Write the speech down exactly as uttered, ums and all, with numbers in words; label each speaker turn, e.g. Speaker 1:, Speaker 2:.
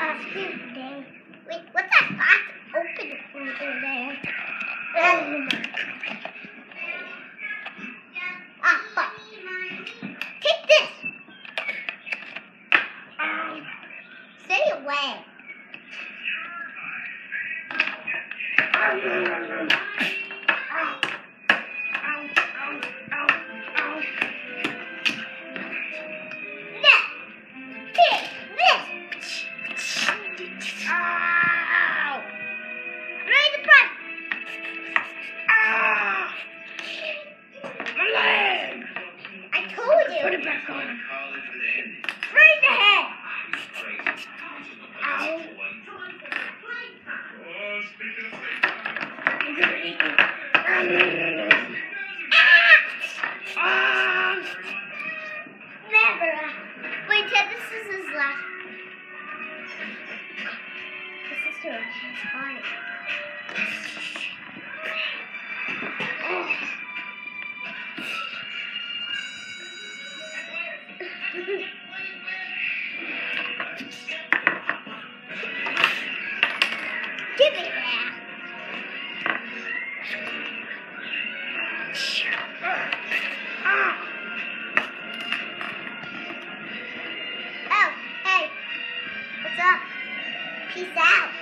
Speaker 1: Uh, excuse me. Wait, what's that box open over there? Oh, ah, fuck. Take this! Um, stay away. Um, Put it back on. Right in the head. Ow. Ah. Never. Wait, Ted, this is his last. This is too hard. Give it back. Oh, hey. What's up? Peace out.